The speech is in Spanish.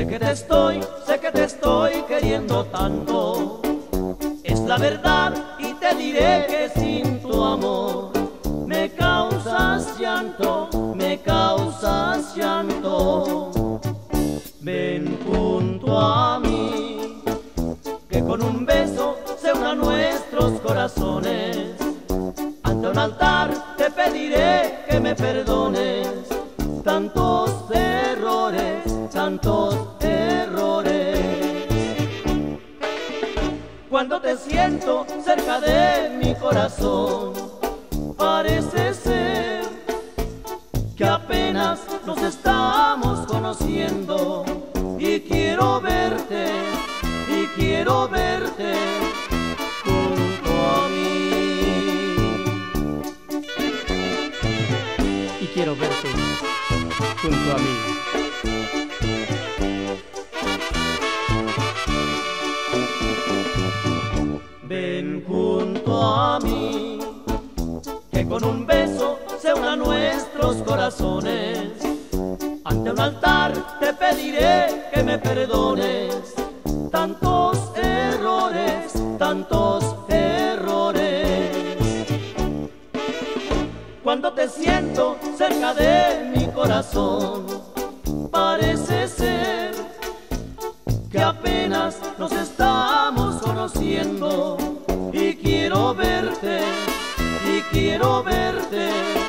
sé que te estoy queriendo tanto. Es la verdad y te diré que sin tu amor me causas llanto, me causas llanto. Ven junto a mí, que con un beso se unan nuestros corazones. Ante un altar te pediré que me perdones tantos errores, tantos errores. Cuando te siento cerca de mi corazón, parece ser que apenas nos estamos conociendo. Y quiero verte, y quiero verte junto a mí. Y quiero verte junto a mí. Ven junto a mí, que con un beso se unan nuestros corazones. Ante un altar te pediré que me perdones tantos errores, tantos errores. Cuando te siento cerca de mi corazón, parece ser que apenas nos estamos conociendo. Y quiero verte, y quiero verte